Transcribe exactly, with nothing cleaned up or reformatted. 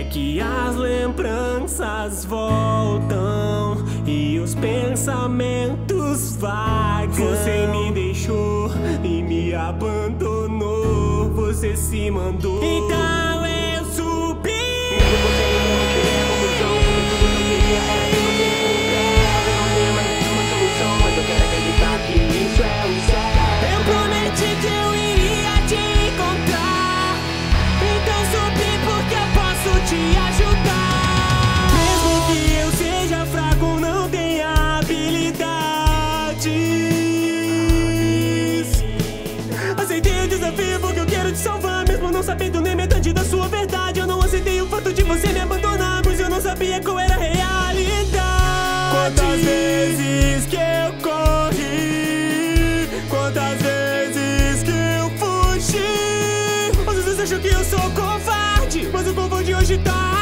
que as lembranças voltam e os pensamentos vagam. Você me deixou e me abandonou, você se mandou, então eu subi. Você não queria conclusão, tudo que eu queria era que você soubesse. Não tem mais nenhuma solução, mas eu quero acreditar que isso é o certo. Eu prometi que eu iria te encontrar, então subi porque eu posso te ajudar. Mesmo que eu seja fraco, não tenha habilidades, aceitei o desafio porque eu quero te salvar. Mesmo não sabendo nem metade da sua verdade, eu não aceitei o fato de você me abandonar, pois eu não sabia qual era a realidade. Quantas vezes que eu corri, quantas vezes que eu fugi. Às vezes acham que eu sou covarde, mas o covarde hoje tá